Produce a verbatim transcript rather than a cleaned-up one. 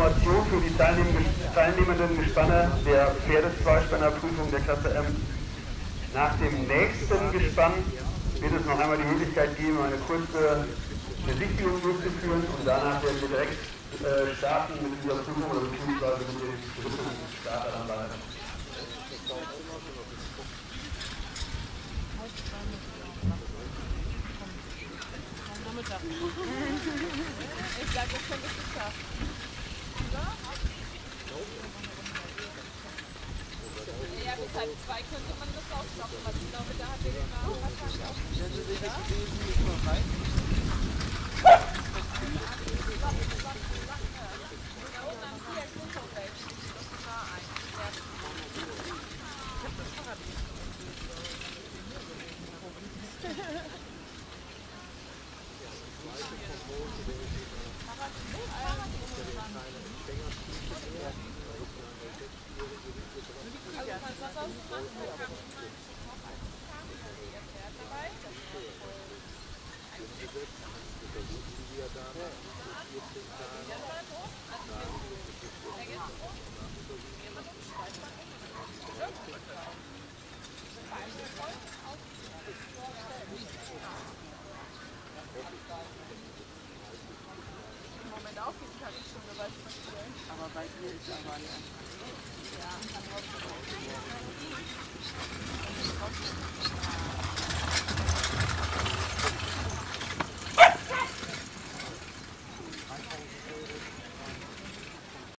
Information für die teilnehmenden Gespanne der Pferdezweispannerprüfung der Klasse M. Nach dem nächsten Gespann wird es noch einmal die Möglichkeit geben, eine kurze Besichtigung durchzuführen und danach werden wir direkt äh, starten mit dieser Prüfung oder beziehungsweise mit dem dritten Starter dann weiter. Ich sage, das könnte ich geschafft. Ja, bis halb zwei könnte man das auch schaffen, weil ich glaube, da hat der Genau wahrscheinlich auch nicht. Wenn Sie sich das gelesen, ist noch rein. Und dann hier Grundwelt. Das war ein. Ich habe das Fahrrad nicht. Aber bei dir ist aber nicht. Ja,